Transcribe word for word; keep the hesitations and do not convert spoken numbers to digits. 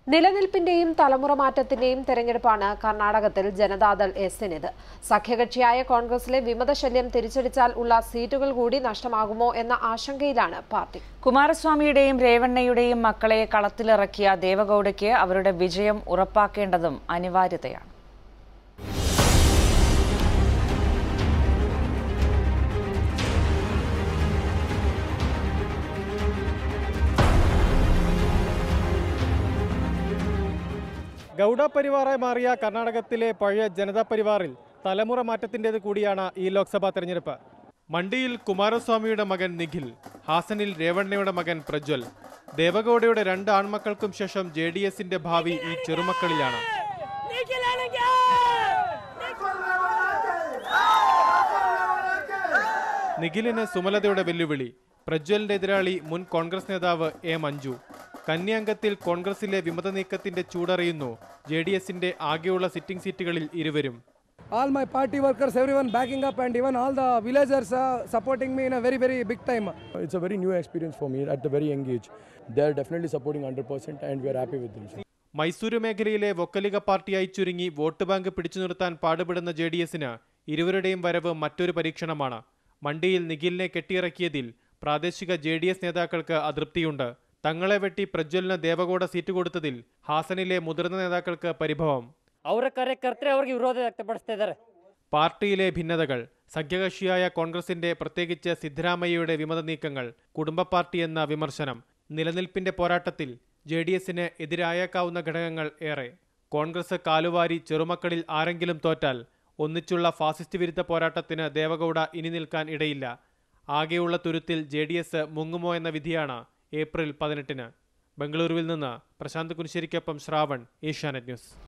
നിലനിൽപ്പിന്റെയും തലമുറ മാറ്റത്തിന്റെയും തെരഞ്ഞെടുപ്പാണ് കർണാടകത്തിൽ ജനതാദൾ എസിനിത്. സഖ്യകക്ഷിയായ കോൺഗ്രസിലെ വിമതശല്യം തിരിച്ചടിച്ചാൽ ഉള്ള സീറ്റുകൾ കൂടി നഷ്ടമാകുമോ എന്ന ആശങ്കയിലാണ് പാർട്ടി. കുമാരസ്വാമിയുടെയും രേവണ്ണയുടെയും മക്കളെ കളത്തിലിറക്കിയ ദേവഗൌഡയ്ക്ക് അവരുടെ വിജയം ഉറപ്പാക്കേണ്ടതും അനിവാര്യതയാണ്. ഗൌഡ പരിവാറായി മാറിയ കർണാടകത്തിലെ പഴയ ജനതാ പരിവാറിൽ തലമുറ മാറ്റത്തിൻ്റേത് കൂടിയാണ് ഈ ലോക്സഭാ തെരഞ്ഞെടുപ്പ്. മണ്ഡിയിൽ കുമാരസ്വാമിയുടെ മകൻ നിഖിൽ, ഹാസനിൽ രേവണ്ണയുടെ മകൻ പ്രജ്വൽ. ദേവഗൌഡയുടെ രണ്ട് ആൺമക്കൾക്കും ശേഷം ജെ ഡി എസിന്റെ ഭാവി ഈ ചെറുമക്കളിലാണ്. നിഖിലിന് സുമലതയുടെ വെല്ലുവിളി. പ്രജ്വലിന്റെ എതിരാളി മുൻ കോൺഗ്രസ് നേതാവ് എ മഞ്ജു. കന്യാംഗത്തിൽ കോൺഗ്രസിലെ വിമത നീക്കത്തിന്റെ ചൂടറിയുന്നു ജെ ഡി എസിന്റെ ആകെയുള്ള സിറ്റിംഗ് സീറ്റുകളിൽ ഇരുവരും. All my party workers, everyone backing up, and even all the villagers uh, supporting me in a very, very big time. It's a very new experience for me at the very young age. They are definitely supporting one hundred percent and we are happy with them. Mysuru മേഖലയിലെ വൊക്കലിക പാർട്ടിയായി ചുരുങ്ങി vote bank പിടിച്ചു നിർത്താൻ പാടുപെടുന്ന J D എസിന് ഇരുവരുടെയും വരവ് മറ്റൊരു പരീക്ഷണമാണ്. മണ്ഡിയിൽ നിഖിലിനെ കെട്ടിയിറക്കിയതിൽ പ്രാദേശിക ജെ ഡി എസ് നേതാക്കൾക്ക് അതൃപ്തിയുണ്ട്. തങ്ങളെ വെട്ടി പ്രജ്വലിന് ദേവഗൌഡ സീറ്റ് കൊടുത്തതിൽ ഹാസനിലെ മുതിർന്ന നേതാക്കൾക്ക് പരിഭവം. പാർട്ടിയിലെ ഭിന്നതകൾ, സഖ്യകക്ഷിയായ കോൺഗ്രസിന്റെ പ്രത്യേകിച്ച് സിദ്ധരാമയ്യയുടെ വിമത നീക്കങ്ങൾ, കുടുംബ പാർട്ടി എന്ന വിമർശനം. നിലനിൽപ്പിന്റെ പോരാട്ടത്തിൽ ജെ ഡി എസിന് എതിരായേക്കാവുന്ന ഘടകങ്ങൾ ഏറെ. കോൺഗ്രസ് കാലുവാരി ചെറുമക്കളിൽ ആരെങ്കിലും തോറ്റാൽ ഒന്നിച്ചുള്ള ഫാസിസ്റ്റ് വിരുദ്ധ പോരാട്ടത്തിന് ദേവഗൌഡ ഇനി നിൽക്കാൻ ഇടയില്ല. ആകെയുള്ള തുരുത്തിൽ ജെ ഡി എസ് മുങ്ങുമോ എന്ന വിധിയാണ് ഏപ്രിൽ പതിനെട്ടിന്. ബംഗളൂരുവിൽ നിന്ന് പ്രശാന്ത് കുനിശ്ശേരിക്കൊപ്പം ശ്രാവൺ, ഏഷ്യാനെറ്റ് ന്യൂസ്.